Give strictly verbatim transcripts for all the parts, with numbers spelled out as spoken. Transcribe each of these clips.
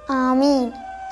Amin.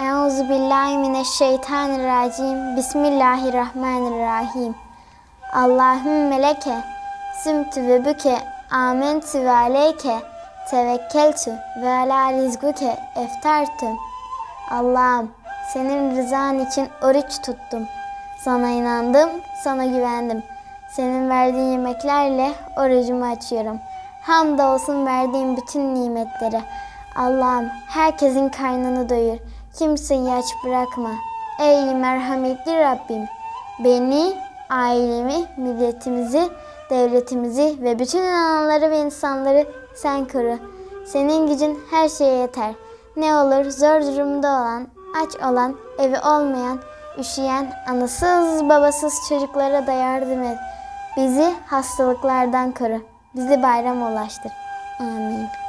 Euzubillahimineşşeytanirracim. Bismillahirrahmanirrahim. Allahümme leke sümtü ve büke amentü ve aleyke tevekkeltü ve ala rizguke eftartü. Allah'ım, senin rızan için oruç tuttum. Sana inandım, sana güvendim. Senin verdiğin yemeklerle orucumu açıyorum. Hamdolsun verdiğin bütün nimetlere. Allah'ım, herkesin karnını doyur. Kimseyi aç bırakma. Ey merhametli Rabbim, beni, ailemi, milletimizi, devletimizi ve bütün inananları ve insanları sen koru. Senin gücün her şeye yeter. Ne olur zor durumda olan, aç olan, evi olmayan, üşüyen, anasız babasız çocuklara da yardım et. Bizi hastalıklardan koru. Bizi bayrama ulaştır. Amin.